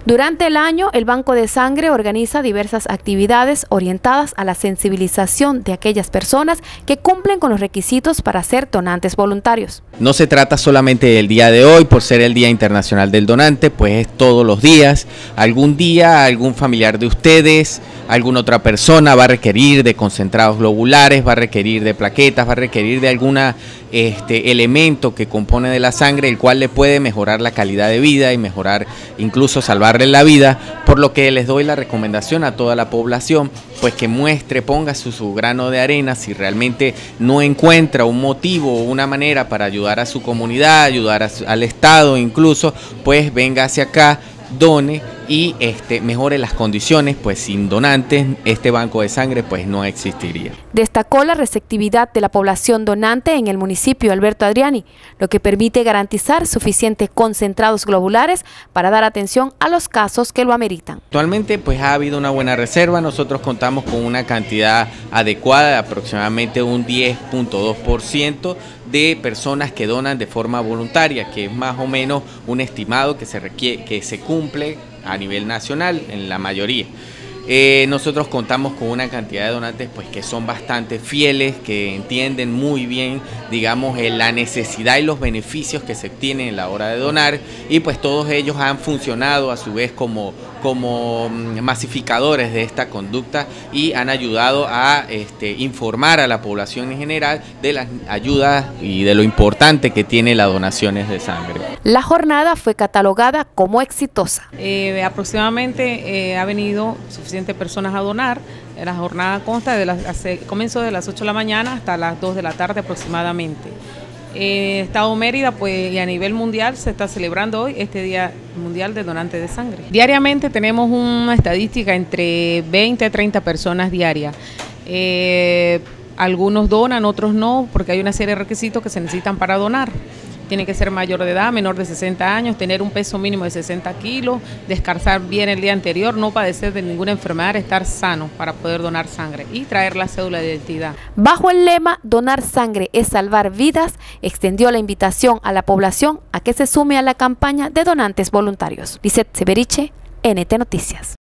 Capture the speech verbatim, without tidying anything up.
Durante el año, el Banco de Sangre organiza diversas actividades orientadas a la sensibilización de aquellas personas que cumplen con los requisitos para ser donantes voluntarios. No se trata solamente del día de hoy, por ser el Día Internacional del Donante, pues es todos los días. Algún día, algún familiar de ustedes, alguna otra persona va a requerir de concentrados globulares, va a requerir de plaquetas, va a requerir de algún este, elemento que compone de la sangre, el cual le puede mejorar la calidad de vida y mejorar, incluso salvarle la vida, por lo que les doy la recomendación a toda la población, pues que muestre, ponga su, su grano de arena si realmente no encuentra un motivo o una manera para ayudar a su comunidad, ayudar a su, al Estado incluso, pues venga hacia acá, done y este, mejore las condiciones, pues sin donantes este banco de sangre pues no existiría. Destacó la receptividad de la población donante en el municipio Alberto Adriani, lo que permite garantizar suficientes concentrados globulares para dar atención a los casos que lo ameritan. Actualmente pues ha habido una buena reserva, nosotros contamos con una cantidad adecuada de aproximadamente un diez punto dos por ciento de personas que donan de forma voluntaria, que es más o menos un estimado que se requiere, que se cumple a nivel nacional en la mayoría. Eh, nosotros contamos con una cantidad de donantes pues que son bastante fieles, que entienden muy bien, digamos, eh, la necesidad y los beneficios que se tienen en la hora de donar, y pues todos ellos han funcionado a su vez como, como masificadores de esta conducta y han ayudado a este, informar a la población en general de las ayudas y de lo importante que tiene las donaciones de sangre. La jornada fue catalogada como exitosa. Eh, aproximadamente eh, ha venido suficientes personas a donar. La jornada consta de las, comenzó de las ocho de la mañana hasta las dos de la tarde aproximadamente. En Estado Mérida, pues, y a nivel mundial se está celebrando hoy este Día Mundial de Donantes de Sangre. Diariamente tenemos una estadística entre veinte a treinta personas diarias. Eh, algunos donan, otros no, porque hay una serie de requisitos que se necesitan para donar. Tiene que ser mayor de edad, menor de sesenta años, tener un peso mínimo de sesenta kilos, descansar bien el día anterior, no padecer de ninguna enfermedad, estar sano para poder donar sangre y traer la cédula de identidad. Bajo el lema "Donar sangre es salvar vidas", extendió la invitación a la población a que se sume a la campaña de donantes voluntarios. Lisette Severiche, N T Noticias.